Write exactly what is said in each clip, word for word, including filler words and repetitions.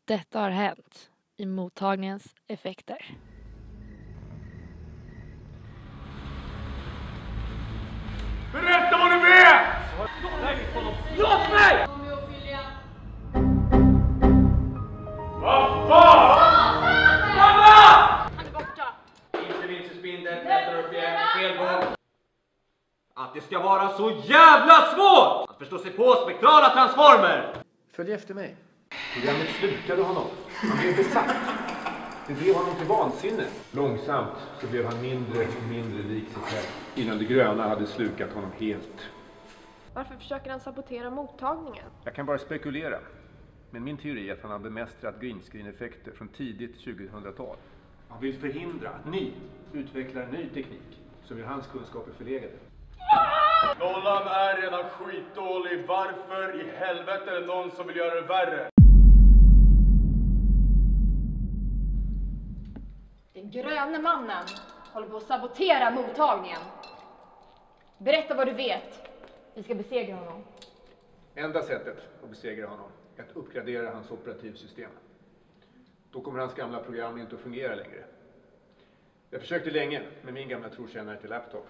Detta har hänt i mottagningens effekter. Berätta vad du vet! Låt mig! Vad fan! Mamma! Han är borta. Insulinspindel, klättrar upp igen, fel gång. Att det ska vara så jävla svårt att förstå sig på spektrala transformer! Följ efter mig. Programmet slukade honom. Han blev besatt. Det drev honom till vansinne. Långsamt så blev han mindre och mindre lik sig själv. Innan det gröna hade slukat honom helt. Varför försöker han sabotera mottagningen? Jag kan bara spekulera. Men min teori är att han har bemästrat greenscreen-effekter från tidigt tjugohundratal. Han vill förhindra att ni utvecklar ny teknik som gör hans kunskaper förlegade. Nollan är redan skitdålig. Varför i helvete är det någon som vill göra det värre? Den gröna mannen håller på att sabotera mottagningen. Berätta vad du vet. Vi ska besegra honom. Enda sättet att besegra honom är att uppgradera hans operativsystem. Då kommer hans gamla program inte att fungera längre. Jag försökte länge med min gamla trotjänare till laptop.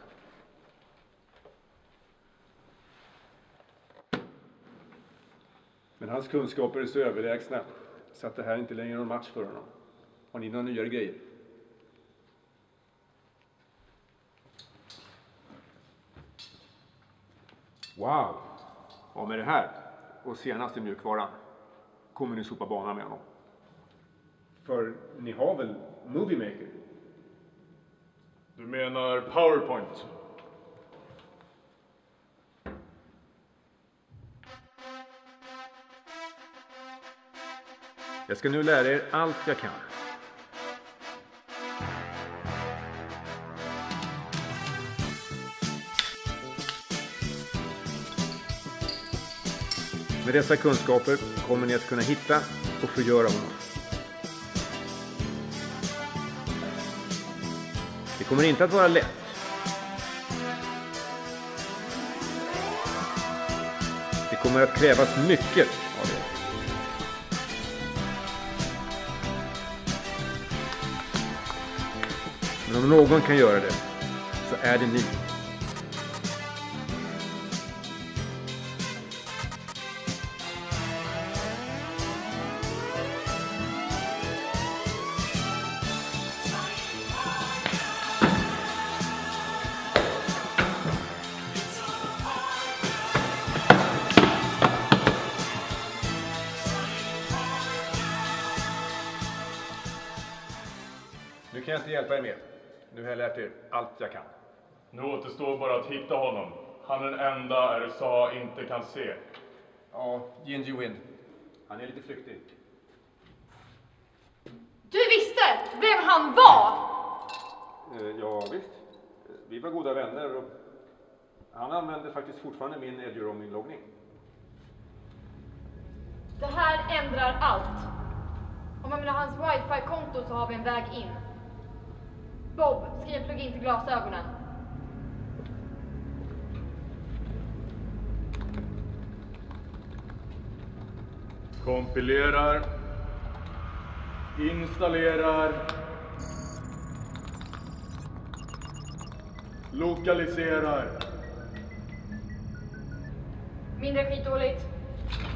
Men hans kunskaper är så överlägsna så att det här inte längre är någon match för honom. Har ni några nya grejer? Wow! Ja, med det här och senaste mjukvaran kommer ni sopa banan med honom. För ni har väl Movie Maker? Du menar PowerPoint? Jag ska nu lära er allt jag kan. Med dessa kunskaper kommer ni att kunna hitta och förgöra honom. Det kommer inte att vara lätt. Det kommer att krävas mycket av er. Men om någon kan göra det så är det ni. Nu kan jag inte hjälpa er mer. Nu har jag lärt er allt jag kan. Nu återstår bara att hitta honom. Han är den enda R S A inte kan se. Ja, Gingy Wind. Han är lite flyktig. Du visste vem han var! Eh, ja, visst. Vi var goda vänner och han använder faktiskt fortfarande min Eduroaming-loggning. Det här ändrar allt. Om man vill ha hans wifi-konto så har vi en väg in. Bob, skriv en plugin till glasögonen. Kompilerar. Installerar. Lokaliserar. Mindre skitdåligt.